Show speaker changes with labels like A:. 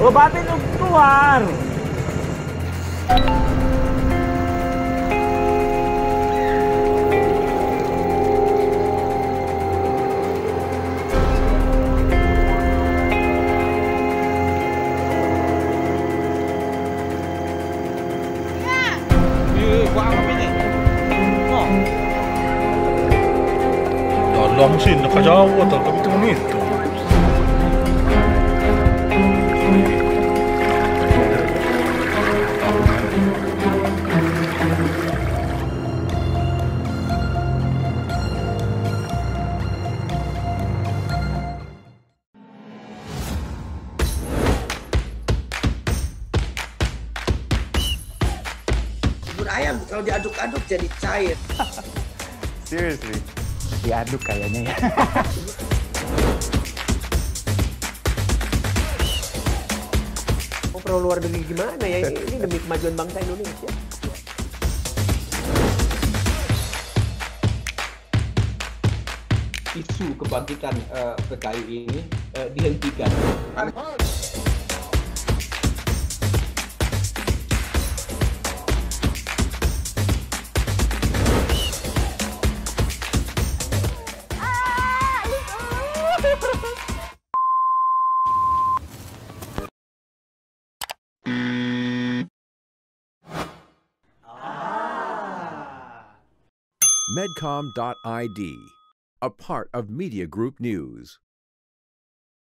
A: Obatin lu keluar.
B: Gua anggap ini. Oh.
C: Dalam sinne kajawat kami itu itu.
D: Bubur ayam kalau diaduk-aduk jadi cair.
E: Seriously, diaduk kayaknya ya.
F: Mau pro luar negeri gimana ya? Ini demi kemajuan bangsa Indonesia.
G: Isu kebangkitan PKI ini dihentikan.
H: Medcom.id, a part of Media Group News.